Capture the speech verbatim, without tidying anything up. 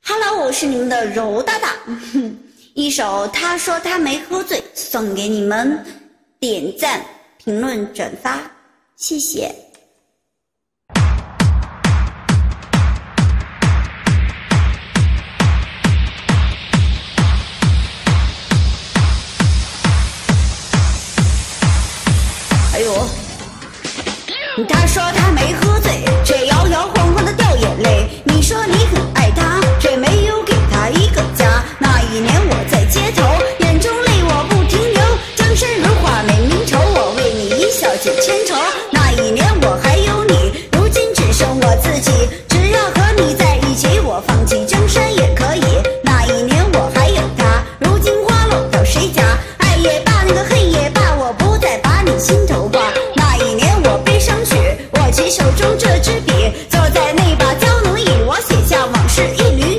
Hello， 我是你们的柔大大，一首他说他没喝醉，送给你们，点赞、评论、转发，谢谢。哎呦，他说他没喝醉，却摇摇晃晃的掉眼泪。你说你很爱他，却没有给他一个家。那一年我在街头，眼中泪我不停流，江山如画没名愁，我为你一笑解千愁。那一年我还有你，如今只剩我自己。只要和你在一起，我放弃江山也可以。那一年我还有他，如今花落到谁家？爱也罢，那个恨也罢，我不再把你心头挂。那一年我悲伤曲，握起手中这支笔，坐在那把胶囊椅，我写下往事一缕。